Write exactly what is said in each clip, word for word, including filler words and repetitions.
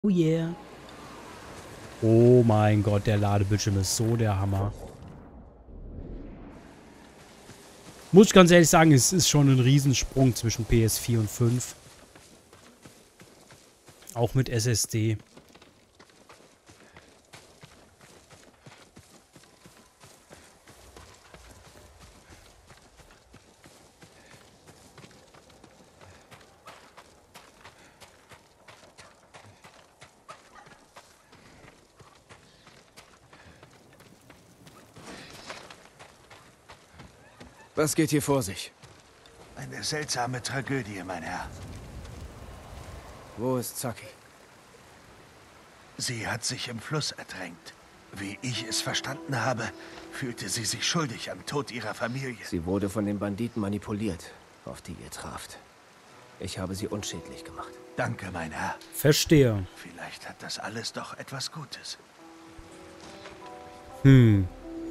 Oh yeah. Oh mein Gott, der Ladebildschirm ist so der Hammer. Muss ich ganz ehrlich sagen, es ist schon ein Riesensprung zwischen P S vier und fünf. Auch mit S S D. Was geht hier vor sich? Eine seltsame Tragödie, mein Herr. Wo ist Zaki? Sie hat sich im Fluss ertränkt. Wie ich es verstanden habe, fühlte sie sich schuldig am Tod ihrer Familie. Sie wurde von den Banditen manipuliert, auf die ihr traft. Ich habe sie unschädlich gemacht. Danke, mein Herr. Verstehe. Vielleicht hat das alles doch etwas Gutes. Hm.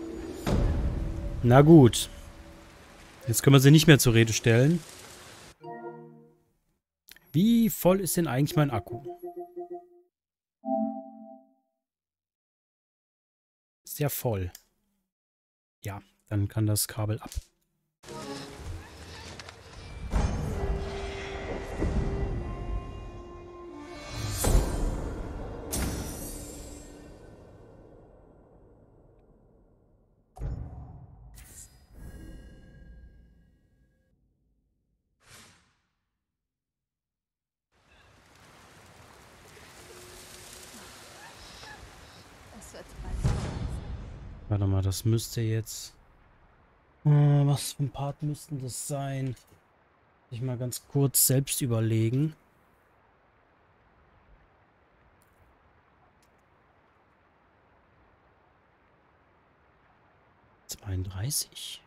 Na gut. Jetzt können wir sie nicht mehr zur Rede stellen. Wie voll ist denn eigentlich mein Akku? Ist ja voll. Ja, dann kann das Kabel ab. Warte mal, das müsste jetzt... Äh, was für ein Part müssten das sein? Ich mal ganz kurz selbst überlegen. zweiunddreißig.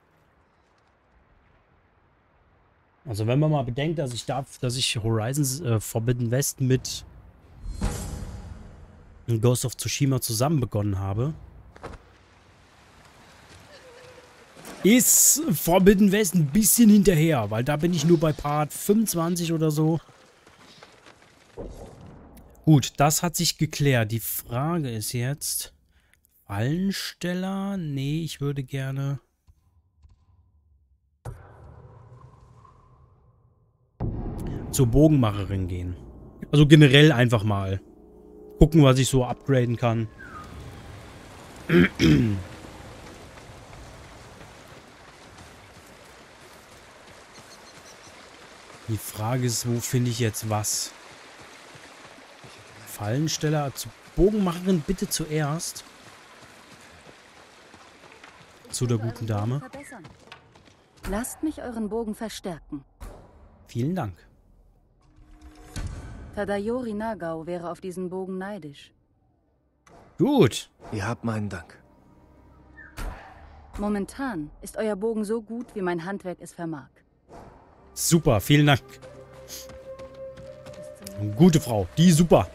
Also wenn man mal bedenkt, dass ich darf, dass ich Horizon äh, Forbidden West mit Ghost of Tsushima zusammen begonnen habe, ist Forbidden West ein bisschen hinterher, weil da bin ich nur bei Part fünfundzwanzig oder so. Gut, das hat sich geklärt. Die Frage ist jetzt, Fallensteller? Nee, ich würde gerne... zur Bogenmacherin gehen. Also generell einfach mal gucken, was ich so upgraden kann. Die Frage ist, wo finde ich jetzt was? Fallensteller, zur Bogenmacherin bitte zuerst. Zu der guten Dame. Lasst mich euren Bogen verstärken. Vielen Dank. Tadayori Nagao wäre auf diesen Bogen neidisch. Gut. Ihr habt meinen Dank. Momentan ist euer Bogen so gut, wie mein Handwerk es vermag. Super, vielen Dank. Gute Frau, die super.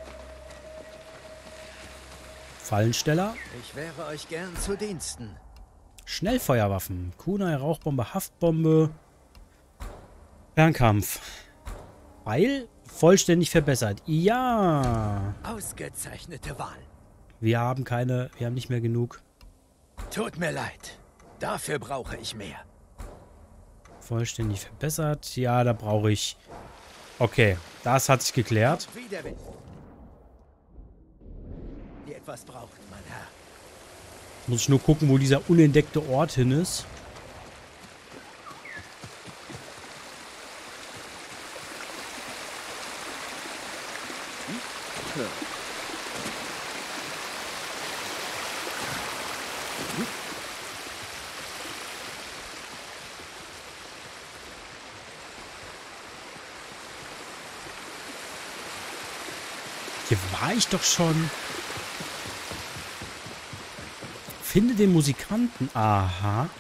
Fallensteller. Ich wäre euch gern zu Diensten. Schnellfeuerwaffen. Kunai, Rauchbombe, Haftbombe. Fernkampf. Pfeil vollständig verbessert. Ja. Ausgezeichnete Wahl. Wir haben keine, wir haben nicht mehr genug. Tut mir leid. Dafür brauche ich mehr. Vollständig verbessert. Ja, da brauche ich... Okay, das hat sich geklärt. Widerwind. Ihr etwas braucht, mein Herr. Muss ich nur gucken, wo dieser unentdeckte Ort hin ist. Hier war ich doch schon. Finde den Musikanten. Aha.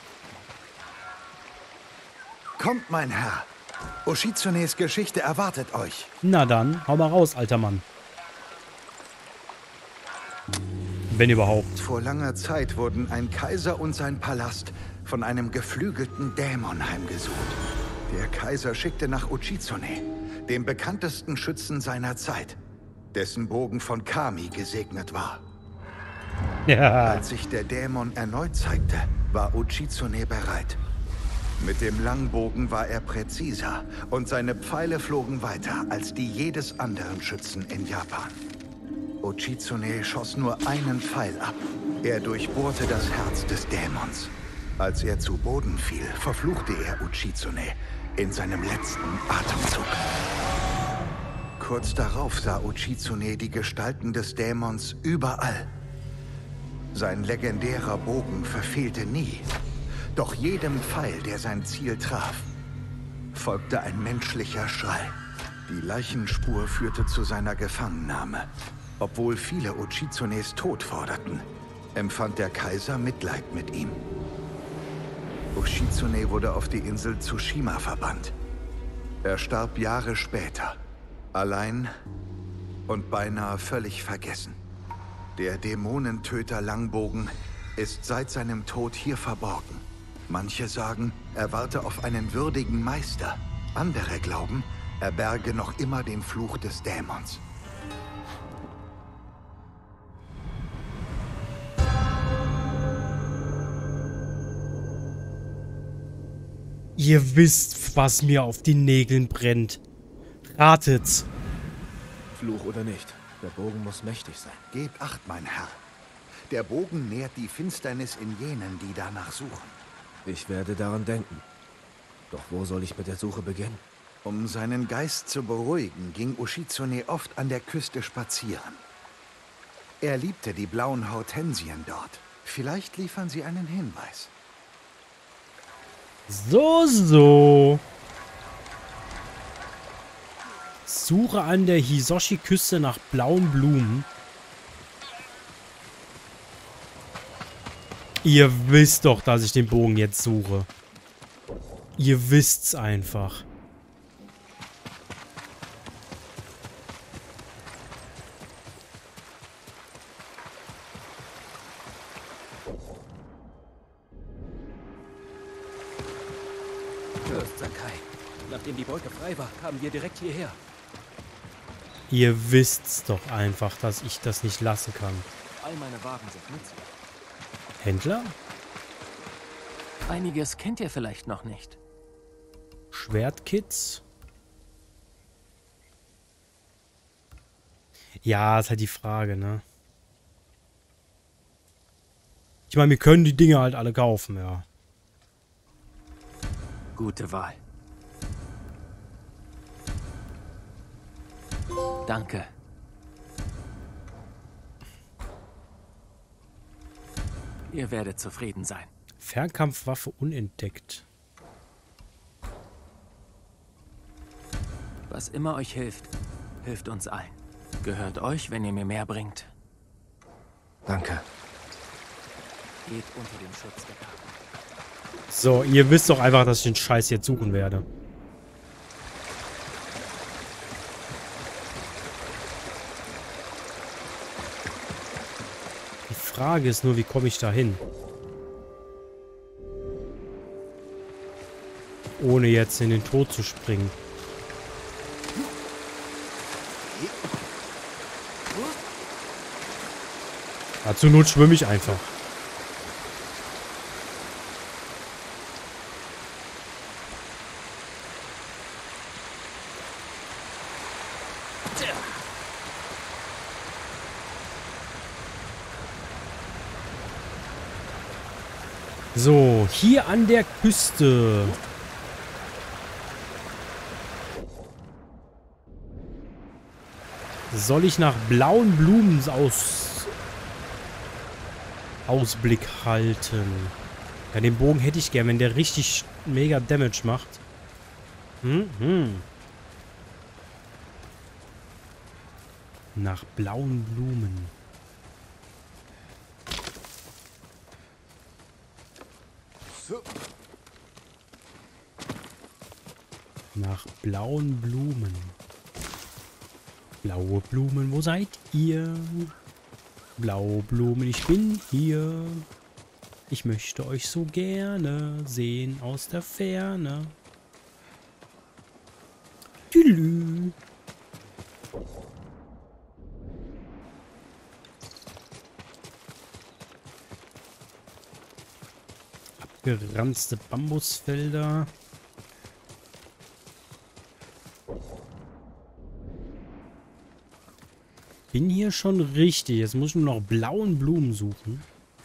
Kommt, mein Herr. Oshitsunes Geschichte erwartet euch. Na dann, hau mal raus, alter Mann. Wenn überhaupt. Vor langer Zeit wurden ein Kaiser und sein Palast von einem geflügelten Dämon heimgesucht. Der Kaiser schickte nach Oshitsune, dem bekanntesten Schützen seiner Zeit. dessen Bogen von Kami gesegnet war. Ja. Als sich der Dämon erneut zeigte, war Uchitsune bereit. Mit dem Langbogen war er präziser und seine Pfeile flogen weiter als die jedes anderen Schützen in Japan. Uchitsune schoss nur einen Pfeil ab. Er durchbohrte das Herz des Dämons. Als er zu Boden fiel, verfluchte er Uchitsune in seinem letzten Atemzug. Kurz darauf sah Uchitsune die Gestalten des Dämons überall. Sein legendärer Bogen verfehlte nie. Doch jedem Pfeil, der sein Ziel traf, folgte ein menschlicher Schrei. Die Leichenspur führte zu seiner Gefangennahme. Obwohl viele Uchitsunes Tod forderten, empfand der Kaiser Mitleid mit ihm. Uchitsune wurde auf die Insel Tsushima verbannt. Er starb Jahre später, allein und beinahe völlig vergessen. Der Dämonentöter Langbogen ist seit seinem Tod hier verborgen. Manche sagen, er warte auf einen würdigen Meister. Andere glauben, er berge noch immer den Fluch des Dämons. Ihr wisst, was mir auf die Nägeln brennt. Ratet's. Fluch oder nicht, der Bogen muss mächtig sein. Gebt Acht, mein Herr. Der Bogen nährt die Finsternis in jenen, die danach suchen. Ich werde daran denken. Doch wo soll ich mit der Suche beginnen? Um seinen Geist zu beruhigen, ging Uchitsune oft an der Küste spazieren. Er liebte die blauen Hortensien dort. Vielleicht liefern sie einen Hinweis. So, so. Suche an der Hisoshi-Küste nach blauen Blumen. Ihr wisst doch, dass ich den Bogen jetzt suche. Ihr wisst's einfach. Fürst Sakai, nachdem die Brücke frei war, kamen wir direkt hierher. Ihr wisst's doch einfach, dass ich das nicht lassen kann. All meine Wagen sind nützlich. Händler? Einiges kennt ihr vielleicht noch nicht. Schwertkits? Ja, ist halt die Frage, ne? Ich meine, wir können die Dinge halt alle kaufen, ja. Gute Wahl. Danke. Ihr werdet zufrieden sein. Fernkampfwaffe unentdeckt. Was immer euch hilft, hilft uns allen. Gehört euch, wenn ihr mir mehr bringt. Danke. Geht unter dem Schutz der Karte. So, ihr wisst doch einfach, dass ich den Scheiß jetzt suchen werde. Die Frage ist nur, wie komme ich da hin? Ohne jetzt in den Tod zu springen. Ja, zur Not schwimme ich einfach. So, hier an der Küste. Soll ich nach blauen Blumen aus Ausblick halten? Ja, den Bogen hätte ich gern, wenn der richtig mega Damage macht. Hm, hm. Nach blauen Blumen. Nach blauen Blumen. Blaue Blumen, wo seid ihr? Blaue Blumen, ich bin hier. Ich möchte euch so gerne sehen aus der Ferne. Tülü. abgeranzte Bambusfelder. Bin hier schon richtig. Jetzt muss ich nur noch blauen Blumen suchen.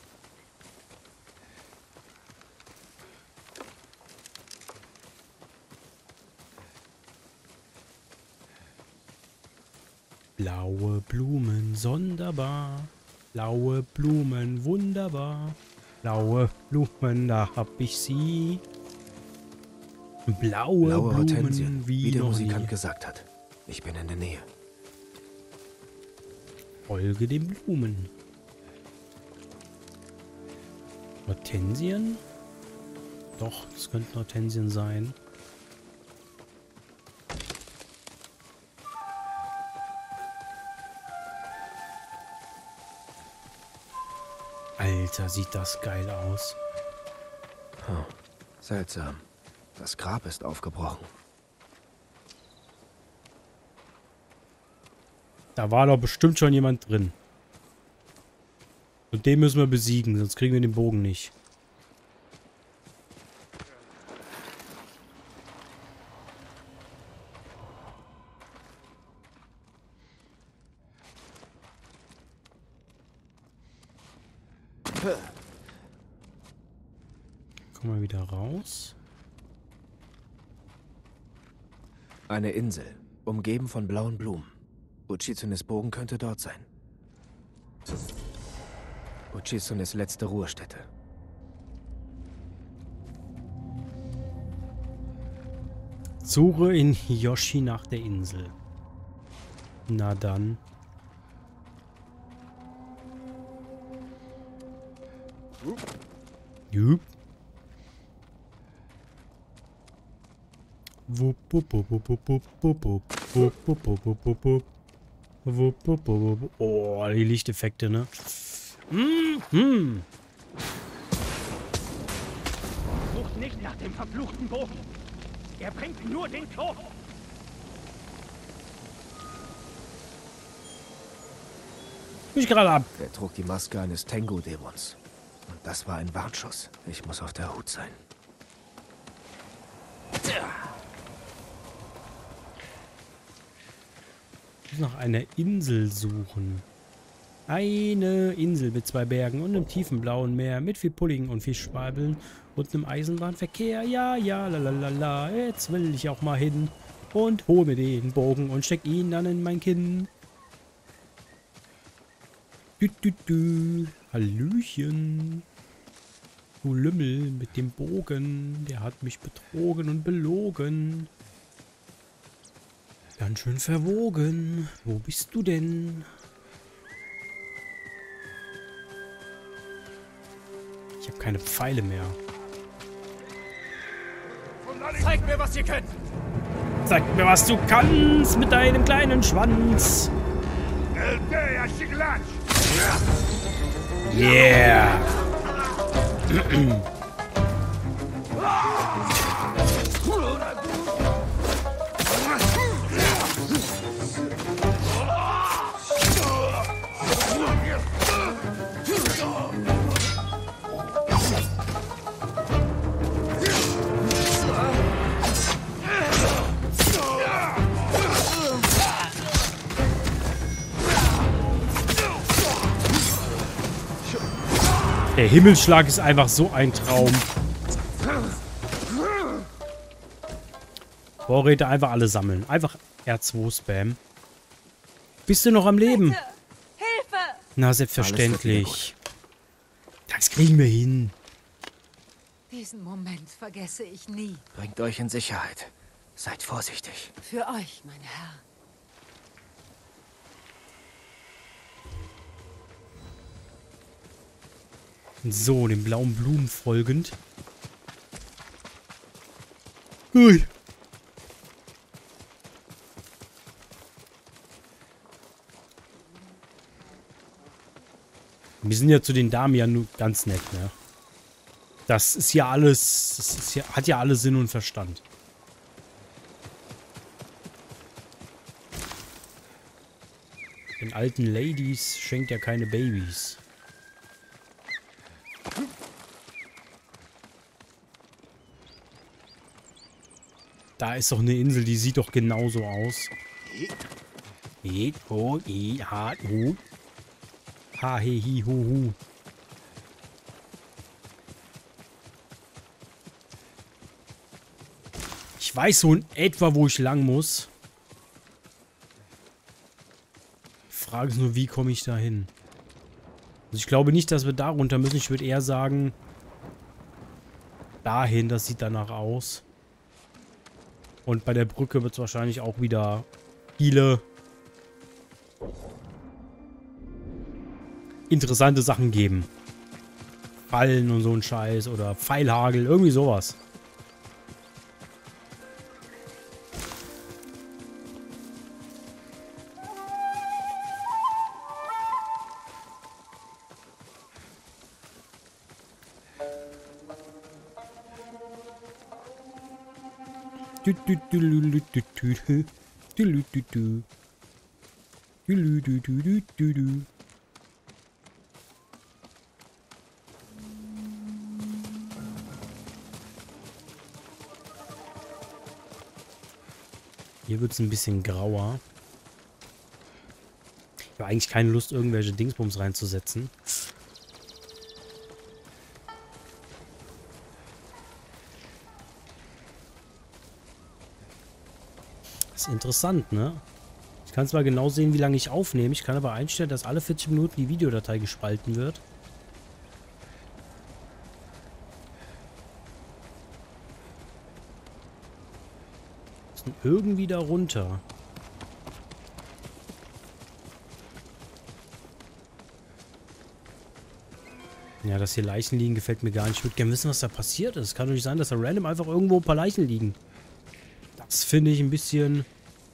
Blaue Blumen, sonderbar. Blaue Blumen, wunderbar. Blaue Blumen, da hab ich sie. Blaue, Blaue Blumen, Hortensien, wie, wie der noch Musikant nie. gesagt hat. Ich bin in der Nähe. Folge den Blumen. Hortensien? Doch, das könnten Hortensien sein. Alter, sieht das geil aus. Hm. Seltsam. Das Grab ist aufgebrochen. Da war doch bestimmt schon jemand drin. Und den müssen wir besiegen, sonst kriegen wir den Bogen nicht. Kommen wir wieder raus. Eine Insel, umgeben von blauen Blumen. Uchitsunes Bogen könnte dort sein. Uchitsunes letzte Ruhestätte. Suche in Hiyoshi nach der Insel. Na dann. Jupp. Wupp, wupp, wupp, wupp, wupp, wupp, wupp, wupp, wupp, wupp, wupp, wupp, wupp. Wupp, wupp, wupp, wupp. Oh, die Lichteffekte, ne? Mhm. Sucht nicht nach dem verfluchten Bogen. Er bringt nur den Tod. Mich gerade ab. Er trug die Maske eines Tengu-Dämons. Und das war ein Warnschuss. Ich muss auf der Hut sein. Ich muss nach einer Insel suchen. Eine Insel mit zwei Bergen und einem tiefen blauen Meer mit viel Pudding und Fischschwabeln und einem Eisenbahnverkehr. Ja, ja, lalalala. Jetzt will ich auch mal hin und hole mir den Bogen und steck ihn dann in mein Kinn. Dü, dü, dü. Hallöchen. Du Lümmel mit dem Bogen. Der hat mich betrogen und belogen. Ganz schön verwogen. Wo bist du denn? Ich habe keine Pfeile mehr. Zeigt mir, was ihr könnt. Zeig mir, was du kannst mit deinem kleinen Schwanz. Yeah. Der Himmelschlag ist einfach so ein Traum. Vorräte einfach alle sammeln. Einfach R zwei Spam. Bist du noch am Leben? Bitte. Hilfe! Na, selbstverständlich. Das kriegen wir hin. Diesen Moment vergesse ich nie. Bringt euch in Sicherheit. Seid vorsichtig. Für euch, mein Herr. So, den blauen Blumen folgend. Ui. Wir sind ja zu den Damen ja nur ganz nett, ne? Das ist ja alles, das ist ja, hat ja alles Sinn und Verstand. Den alten Ladies schenkt ja keine Babys. Da ist doch eine Insel, die sieht doch genauso aus. He, ho, i, ha, hu. Ha, he, hi, hu, hu. Ich weiß so in etwa, wo ich lang muss. Die Frage ist nur, wie komme ich da hin? Also ich glaube nicht, dass wir da runter müssen. Ich würde eher sagen, dahin, das sieht danach aus. Und bei der Brücke wird es wahrscheinlich auch wieder viele interessante Sachen geben. Fallen und so ein Scheiß oder Pfeilhagel, irgendwie sowas. Du, du, du, du, du, du, du. Du, du, du. Du, du, du, du, du, du. Hier wird es ein bisschen grauer. Ich habe eigentlich keine Lust, irgendwelche Dingsbums reinzusetzen. Das ist interessant, ne? Ich kann zwar genau sehen, wie lange ich aufnehme. Ich kann aber einstellen, dass alle vierzig Minuten die Videodatei gespalten wird. Müssen irgendwie da runter. Ja, dass hier Leichen liegen, gefällt mir gar nicht. Ich würde gerne wissen, was da passiert ist. Es kann doch nicht sein, dass da random einfach irgendwo ein paar Leichen liegen. Das finde ich ein bisschen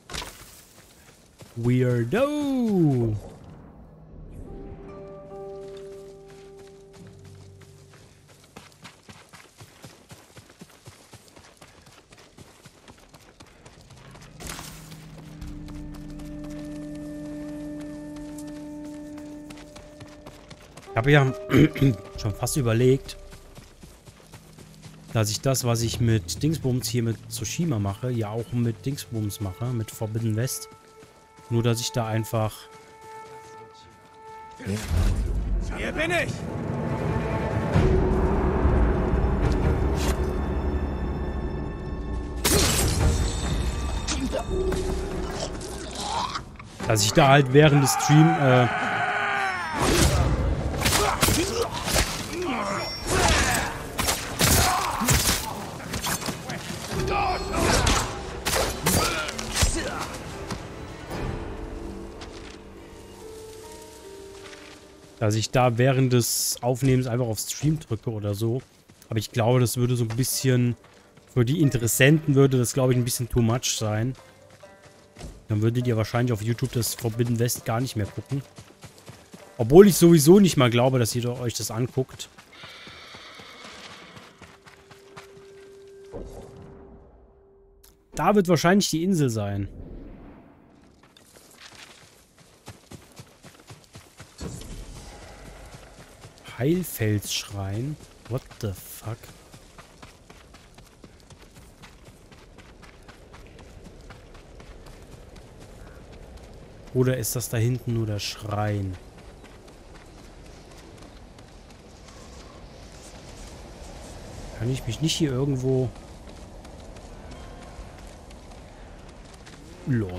weirdo. Ich habe ja schon fast überlegt, dass ich das, was ich mit Dingsbums hier mit Tsushima mache, ja auch mit Dingsbums mache, mit Forbidden West. Nur, dass ich da einfach... Hier bin ich! Dass ich da halt während des Streams... Äh, dass ich da während des Aufnehmens einfach auf Stream drücke oder so. Aber ich glaube, das würde so ein bisschen... Für die Interessenten würde das, glaube ich, ein bisschen too much sein. Dann würdet ihr wahrscheinlich auf YouTube das Forbidden West gar nicht mehr gucken. Obwohl ich sowieso nicht mal glaube, dass ihr euch das anguckt. Da wird wahrscheinlich die Insel sein. Heilfelsschrein. What the fuck? Oder ist das da hinten nur der Schrein? Kann ich mich nicht hier irgendwo... Lol.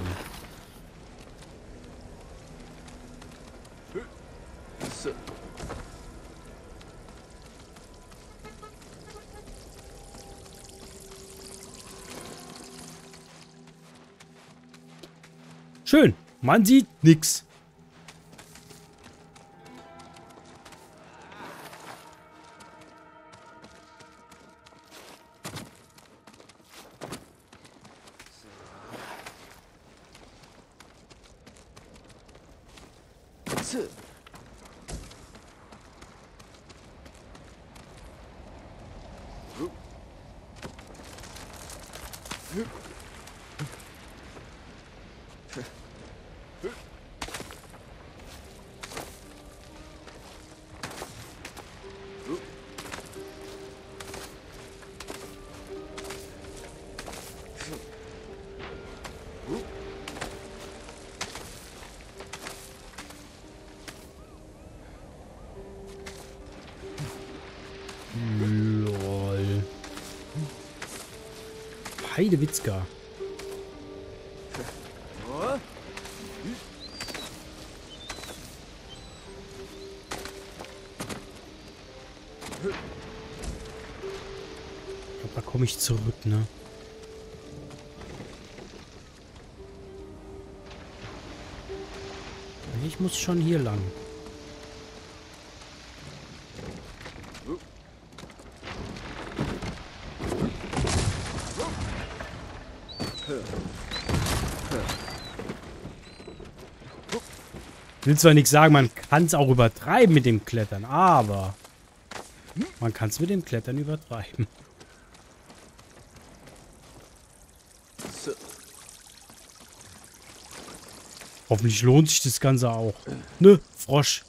Schön. Man sieht nix. Heidewitzka. Ich glaube, da komme ich zurück, ne? Ich muss schon hier lang. Ich will zwar nichts sagen, man kann es auch übertreiben mit dem Klettern, aber man kann es mit dem Klettern übertreiben. Hoffentlich lohnt sich das Ganze auch. Ne, Frosch.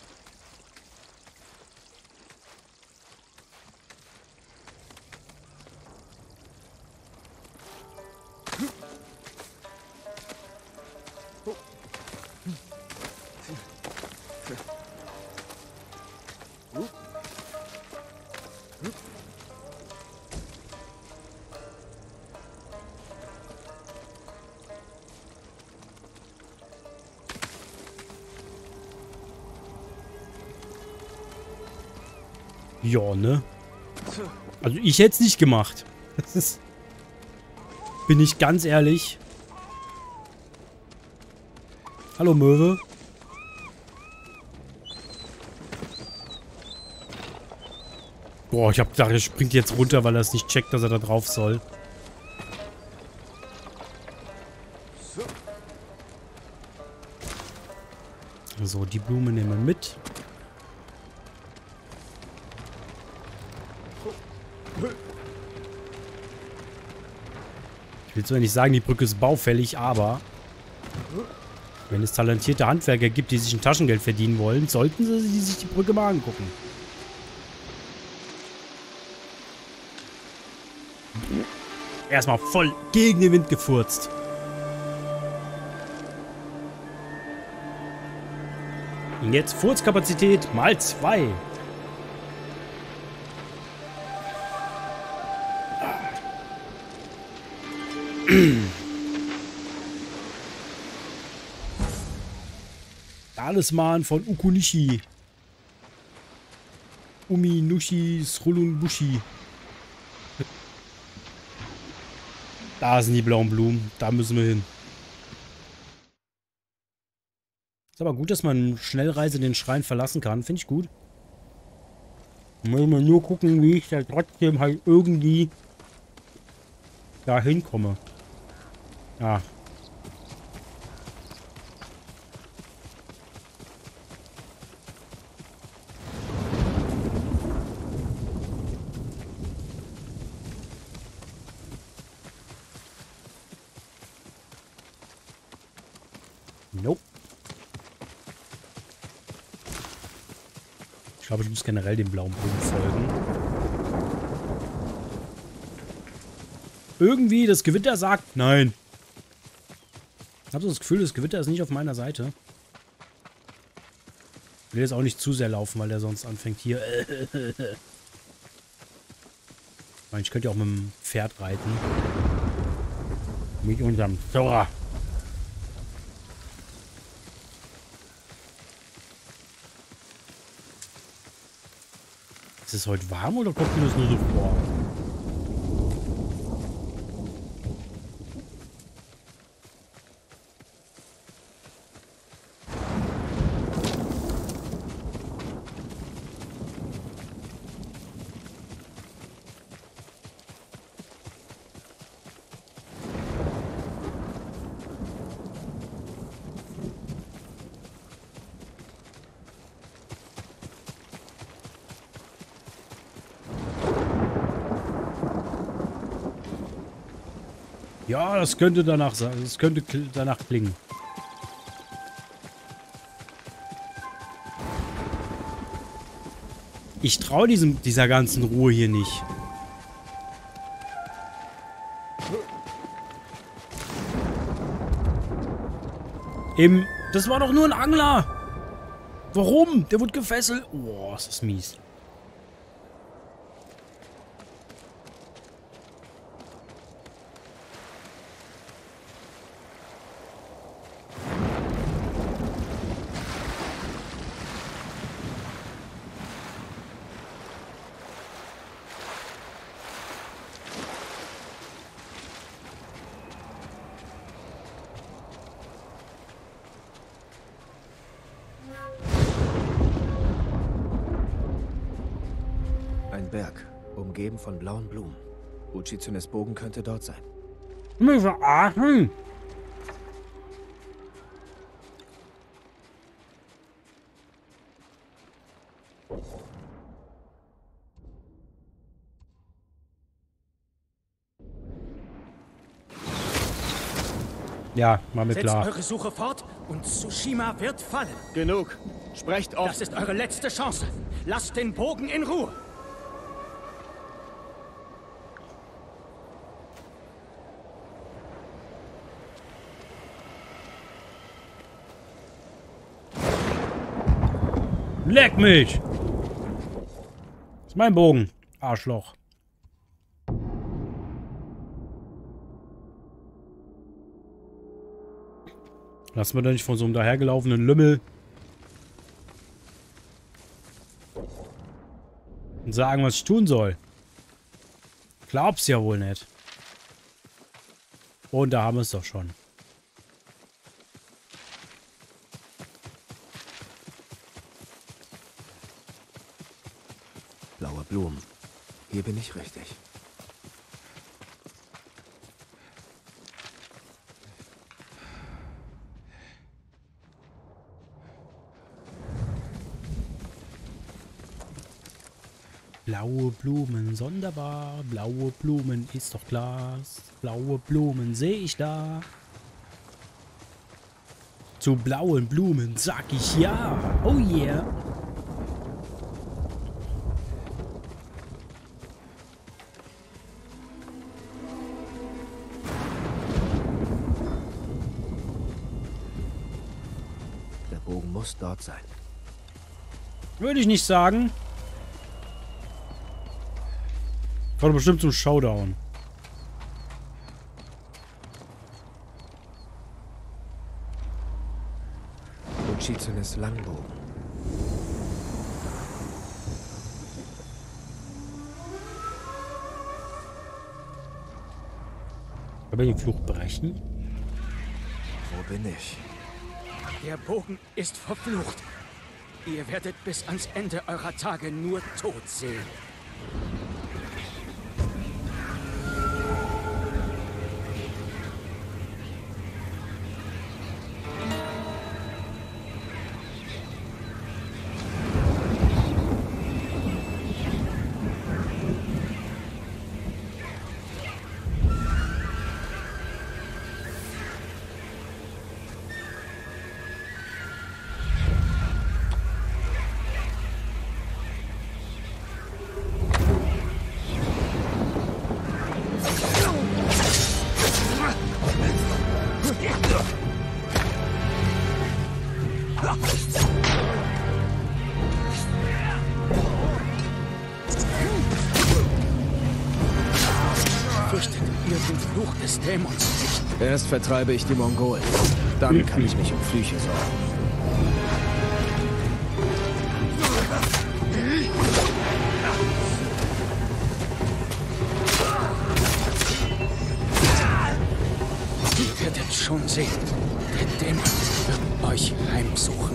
Ja, ne? Also ich hätte es nicht gemacht. Das ist... Bin ich ganz ehrlich. Hallo Möwe. Boah, ich hab gedacht, er springt jetzt runter, weil er es nicht checkt, dass er da drauf soll. So, die Blume nehmen wir mit. Ich will zwar nicht sagen, die Brücke ist baufällig, aber wenn es talentierte Handwerker gibt, die sich ein Taschengeld verdienen wollen, sollten sie sich die Brücke mal angucken. Erstmal voll gegen den Wind gefurzt. Und jetzt Furzkapazität mal zwei. Talisman von Ukunishi. Uminushi Srulunbushi. Da sind die blauen Blumen. Da müssen wir hin. Ist aber gut, dass man Schnellreise den Schrein verlassen kann. Finde ich gut. Muss man nur gucken, wie ich da trotzdem halt irgendwie da hinkomme. Ja. Nope. Ich glaube, ich muss generell dem blauen Bogen folgen. Irgendwie, das Gewitter sagt nein. Ich habe so das Gefühl, das Gewitter ist nicht auf meiner Seite. Ich will jetzt auch nicht zu sehr laufen, weil der sonst anfängt hier. Ich könnte ja auch mit dem Pferd reiten. Mit unserem Zora. Ist es heute warm oder kommt mir das nur so vor? Ja, das könnte danach sein. Das könnte danach klingen. Ich traue diesem dieser ganzen Ruhe hier nicht. Eben, das war doch nur ein Angler. Warum? Der wurde gefesselt. Oh, ist das mies. Berg, umgeben von blauen Blumen. Uchitsunes Bogen könnte dort sein. Mich verarschen! Ja, war mir Setzt klar. eure Suche fort und Tsushima wird fallen. Genug. Sprecht oft. Das ist eure letzte Chance. Lasst den Bogen in Ruhe. Leck mich! Das ist mein Bogen, Arschloch. Lass mir doch nicht von so einem dahergelaufenen Lümmel und sagen, was ich tun soll. Glaubst ja wohl nicht. Und da haben wir es doch schon. Blaue Blumen. Hier bin ich richtig. Blaue Blumen, sonderbar. Blaue Blumen, ist doch klar. Blaue Blumen sehe ich da. Zu blauen Blumen sag ich ja. Oh yeah. Der Bogen muss dort sein. Würde ich nicht sagen. Kommt bestimmt zum Showdown. Uchitsunes Langbogen. Kann man den Fluch brechen? Wo bin ich? Der Bogen ist verflucht. Ihr werdet bis ans Ende eurer Tage nur Tod sehen. Fürchtet ihr den Fluch des Dämons nicht? Erst vertreibe ich die Mongolen. Dann kann ich mich um Flüche sorgen. Ihr werdet schon sehen. Der Dämon wird euch heimsuchen.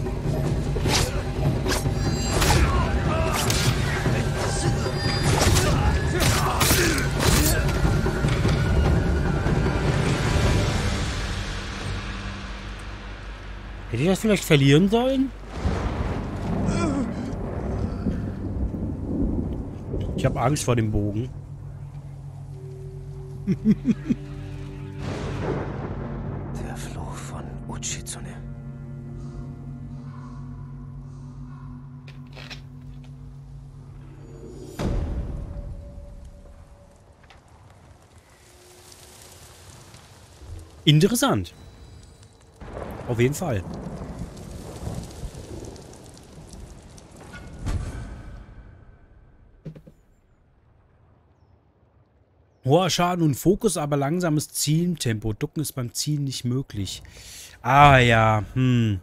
Hätte ich das vielleicht verlieren sollen? Ich habe Angst vor dem Bogen. Der Fluch von Uchitsune. Interessant. Auf jeden Fall. Hoher Schaden und Fokus, aber langsames Zieltempo. Ducken ist beim Zielen nicht möglich. Ah ja, hm.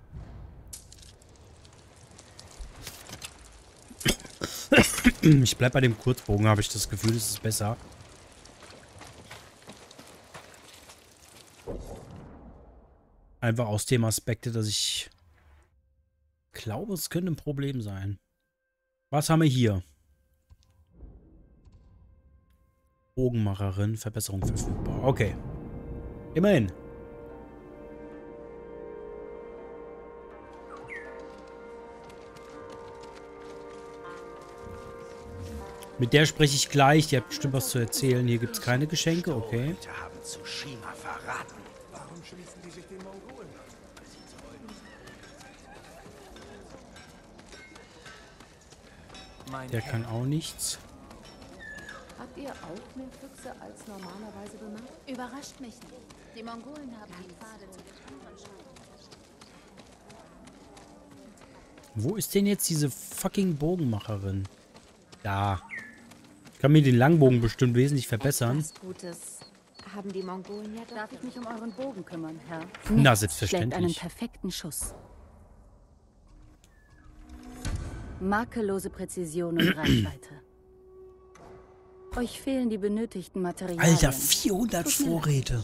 Ich bleib bei dem Kurzbogen, habe ich das Gefühl, das ist besser. Einfach aus dem Aspekt, dass ich glaube, es könnte ein Problem sein. Was haben wir hier? Bogenmacherin, Verbesserung verfügbar. Okay. Immerhin. Mit der spreche ich gleich. Die hat bestimmt was zu erzählen. Hier gibt es keine Geschenke, okay. haben Tsushima verraten. Warum schließen die sich den Mongolen an? Der kann auch nichts. Habt ihr auch mehr Füchse als normalerweise bemerkt? Überrascht mich nicht. Die Mongolen haben die Pfade zu den anderen Schweinen. Wo ist denn jetzt diese fucking Bogenmacherin? Da. Ich kann mir den Langbogen bestimmt wesentlich verbessern. Was Gutes haben die Mongolen ja. Darf ich mich um euren Bogen kümmern, Herr? Na, Nichts selbstverständlich. schlägt einen perfekten Schuss. Makellose Präzision und Reichweite. Euch fehlen die benötigten Materialien. Alter, vierhundert Vorräte.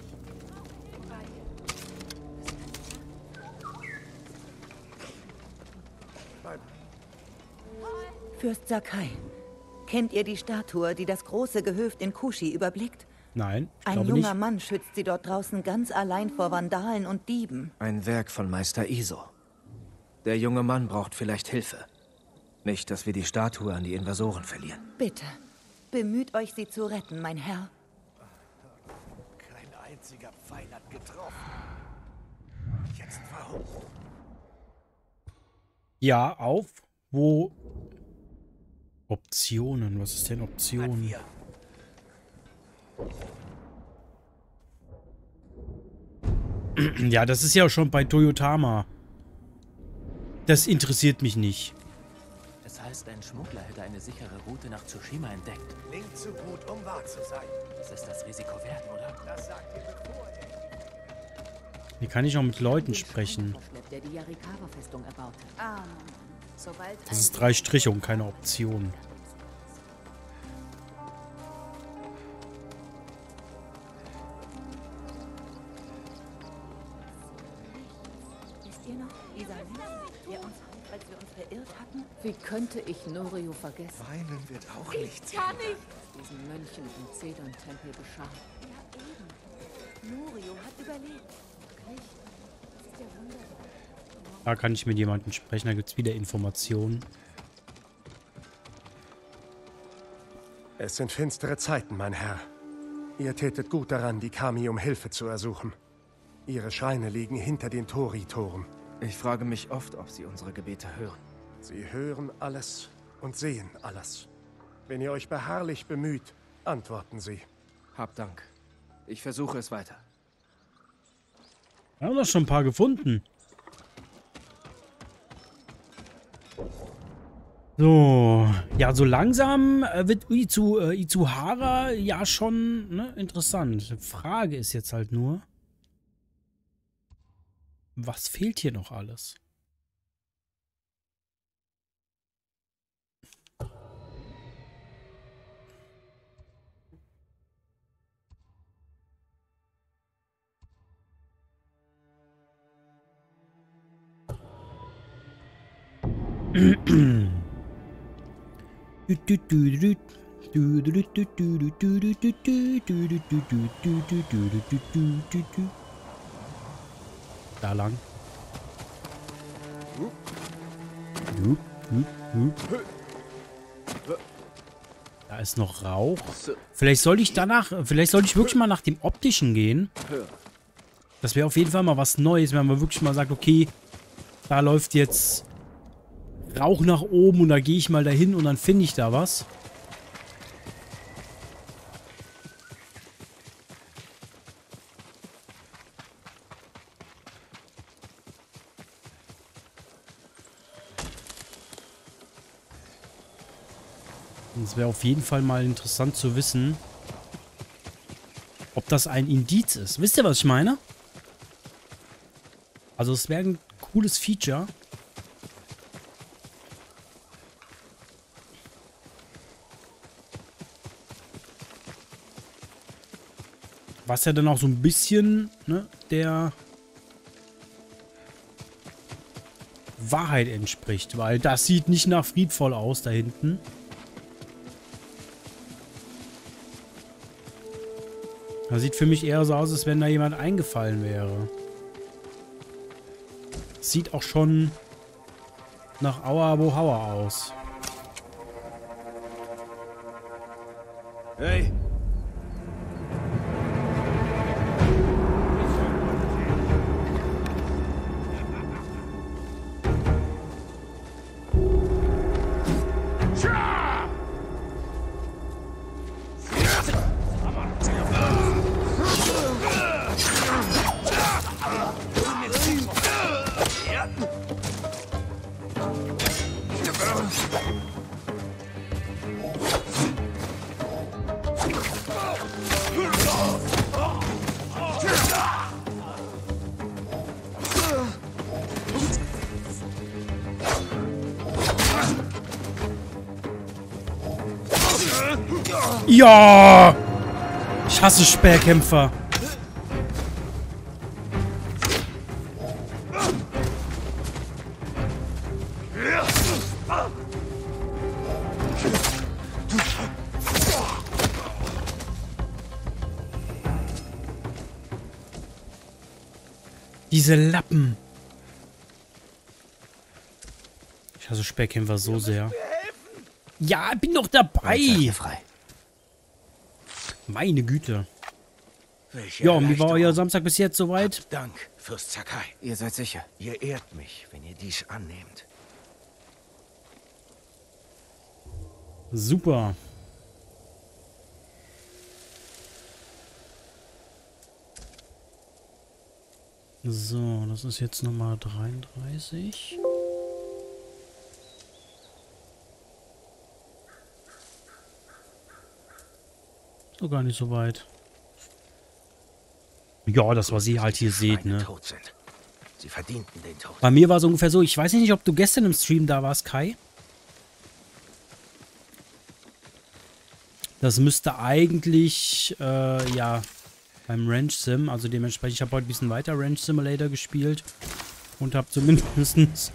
Fürst Sakai, kennt ihr die Statue, die das große Gehöft in Kushi überblickt? Nein, ich Ein glaube junger nicht. Mann schützt sie dort draußen ganz allein vor Vandalen und Dieben. Ein Werk von Meister Iso. Der junge Mann braucht vielleicht Hilfe. Nicht, dass wir die Statue an die Invasoren verlieren. Bitte, bemüht euch, sie zu retten, mein Herr. Kein einziger Pfeil hat getroffen. Jetzt fahr hoch. Ja, auf. Wo? Optionen. Was ist denn Optionen? Ja, das ist ja schon bei Toyotama. Das interessiert mich nicht. Es heißt, ein Schmuggler hätte eine sichere Route nach Tsushima entdeckt. Klingt zu gut, um wahr zu sein. Das ist das Risiko wert, oder? Das sagt ihr bevor. Hier kann ich auch mit Leuten sprechen. Der die Yarikawa-Festung erbaute. Ah, sobald Das ist drei Striche und keine Option. Wisst ihr noch, dieser Mensch, der uns half, als wir uns verirrt hatten? Wie könnte ich Norio vergessen? Weinen wird auch nichts. Kann ich! Diesen Mönchen im Zedon-Tempel geschah. Ja, eben. Norio hat überlebt. Wirklich? Das ist ja wunderbar. Da kann ich mit jemandem sprechen. Da gibt es wieder Informationen. Es sind finstere Zeiten, mein Herr. Ihr tätet gut daran, die Kami um Hilfe zu ersuchen. Ihre Schreine liegen hinter den Tori-Toren. Ich frage mich oft, ob sie unsere Gebete hören. Sie hören alles und sehen alles. Wenn ihr euch beharrlich bemüht, antworten sie. Hab Dank. Ich versuche es weiter. Wir haben doch schon ein paar gefunden. So, ja, so langsam äh, wird Izu, äh, Izuhara ja schon ne, interessant. Die Frage ist jetzt halt nur, was fehlt hier noch alles? Da lang. Da ist noch Rauch. Vielleicht sollte ich danach, vielleicht sollte ich wirklich mal nach dem Optischen gehen. Das wäre auf jeden Fall mal was Neues, wenn man wirklich mal sagt, okay, da läuft jetzt Rauch nach oben und da gehe ich mal dahin und dann finde ich da was. Es wäre auf jeden Fall mal interessant zu wissen, ob das ein Indiz ist. Wisst ihr, was ich meine? Also es wäre ein cooles Feature. Was ja dann auch so ein bisschen ne, der Wahrheit entspricht. Weil das sieht nicht nach friedvoll aus da hinten. Das sieht für mich eher so aus, als wenn da jemand eingefallen wäre. Sieht auch schon nach Aua Bohauer aus. Hey! Ja! Ich hasse Speerkämpfer. Diese Lappen. Ich hasse Speerkämpfer so sehr. Ja, bin doch dabei. Meine Güte. Ja, und wie war euer Samstag bis jetzt soweit? Dank, Fürst Sakai. Ihr seid sicher. Ihr ehrt mich, wenn ihr dies annehmt. Super. So, das ist jetzt Nummer dreiunddreißig. So gar nicht so weit. Ja, das, was ihr halt hier seht, ne? Sie verdienten den Tod. Bei mir war es ungefähr so, ich weiß nicht, ob du gestern im Stream da warst, Kai. Das müsste eigentlich, äh, ja, beim Ranch Sim, also dementsprechend, ich habe heute ein bisschen weiter Ranch Simulator gespielt und habe zumindestens,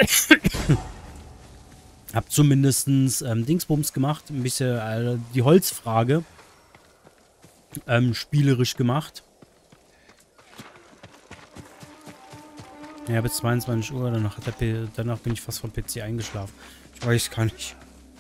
hab zumindestens ähm, Dingsbums gemacht, ein bisschen äh, die Holzfrage ähm, spielerisch gemacht. Ja, bis zweiundzwanzig Uhr, danach, hat der P danach bin ich fast vom P C eingeschlafen. Ich weiß gar nicht.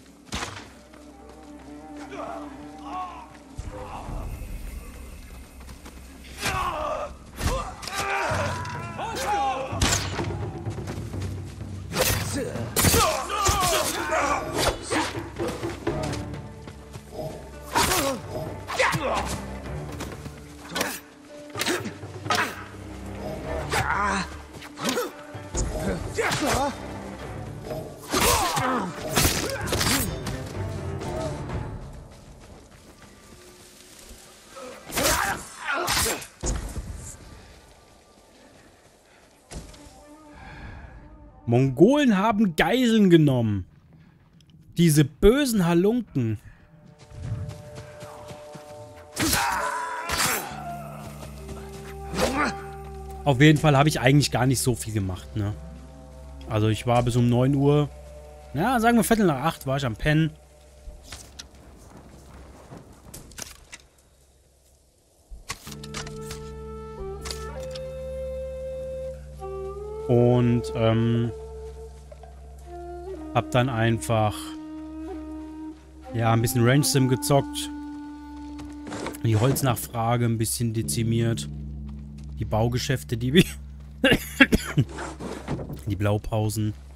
Mongolen haben Geiseln genommen. Diese bösen Halunken. Auf jeden Fall habe ich eigentlich gar nicht so viel gemacht, ne? Also ich war bis um neun Uhr. Ja, sagen wir Viertel nach acht war ich am Pennen. Und, ähm, hab dann einfach, ja, ein bisschen Range Sim gezockt. Die Holznachfrage ein bisschen dezimiert. Die Baugeschäfte, die, die Blaupausen.